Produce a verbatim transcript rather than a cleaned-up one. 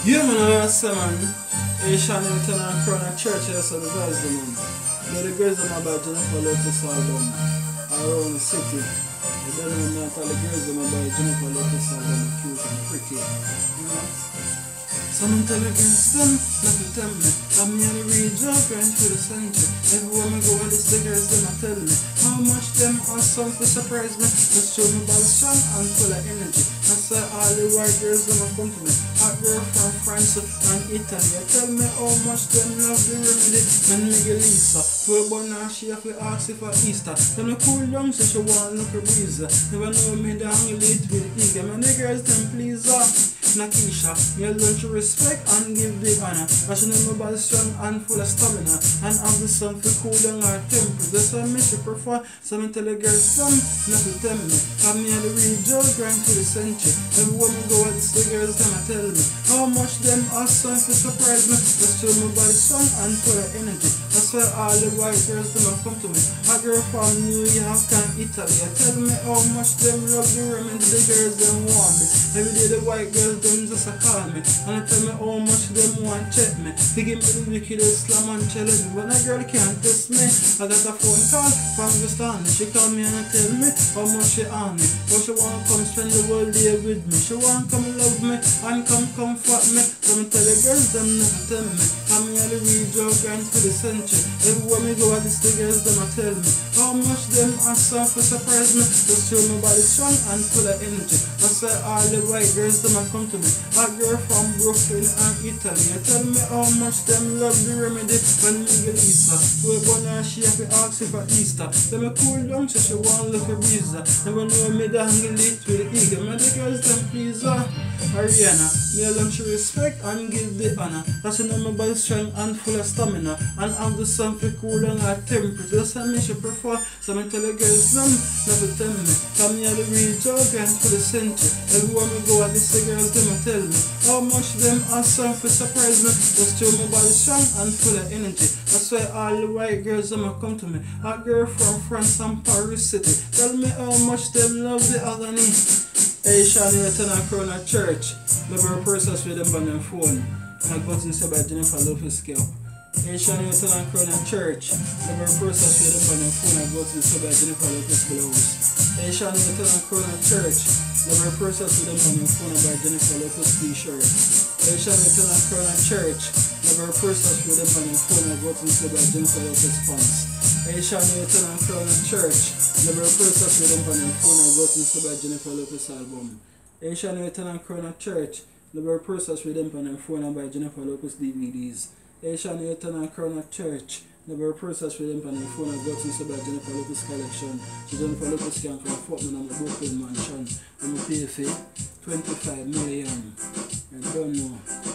Yeah, man, I say, man. Hey, Sean Newton and Crown at Church, I saw the guys, man. You know, the girls are about Jennifer Lopez album around the city. You don't know, man, all the girls are about Jennifer Lopez album, cute and pretty. You know? Someone tell the girls, them, not to tell me. I'm here to read your grind for the century. Everywhere me go, this the girls, them, I tell me. How much them awesome for surprise me. Just show me about strong and full of energy. I say all the white girls, them, come to me. Hot girl from France and Italy. I tell me how much them love the remedy. And Miguel Lisa, to a born now, she have to ask if for Easter. Then me cool down, so she want look a breeze. Never know me, the hang late with eager. Man, the girls, them please up. Nakisha, me learn to respect and give the honor. I should know my body strong and full of stamina. And have the sun for cool down our temper. That's why me she prefer. So me tell the girls some, not to tell me. Come here the real Joe grind for the century. Everywhere me go, it's the girls them I tell me. How much them awesome for surprise me. Just show my body strong and full of energy. That's why all the white girls them come to me. A girl from New York and Italy. I tell me how much them love the remedy. The girls them want me. Every day the white girls them just a call me. And I tell me how much them want check me. They give me the wickedest slam and challenge me. But a girl can't test me. I got a phone call from Gustani. She call me and I tell me how much she on me. How she want to come spend the whole day with me. She want to come love me and come comfort me. So me tell the girls them never tell me. Come here the real Joe grind for the century. Everywhere me go, I the girls them I tell me. How much them awesome for surprise me. Just show my body strong and full of energy. That's why all the white girls them I come to me. A girl from Brooklyn and Italy. I tell me how much them love the remedy. When Miguel Lisa, we born her, she have to ask if for Easter. Then me cool down, so she want look a breeze. Never know me the hang late with the eagle. Man, the girls them please her. Ariana, me learn to respect and give the honor. That's why my body strong and full of stamina. And have the sun for cool and hot temperature. That's why me she prefer. So me tell the girls them, not to tell me. Come here the real Joe grind for the century. Everywhere me go, I the girls them I tell me. How much them awesome for surprise me. Just show my body strong and full of energy. That's why all the white girls them come to me. A girl from France and Paris City. Tell me how much them love the agony. Hey, Sean Newton and Crown at Church. Never process with them on their phone. And I got to say by Jennifer Lopez scale. Hey, Sean Newton and Crown at Church. Never process with them on their phone. I got to say by Jennifer Lopez blows. Hey, Sean Newton and Crown at Church. Never process with them on your phone by Jennifer Lopez t-shirt. Hey, Sean Newton and Crown at Church. Never process with them on your phone. I got to say by Jennifer Lopez pants. Hey, Sean Newton and Crown at Church. Never process with them on your phone. I got to say by Jennifer Lopez album. Hey, Sean Newton and Crown at Church. Never process with them on your phone and by Jennifer Lopez D V Ds. Hey, Sean Newton and Crown at Church. Never process with them on your phone. I got to say by Jennifer Lopez collection. So Jennifer Lopez can come fuck me on my Brooklyn mansion. I'm a pay for twenty-five million. And don't know.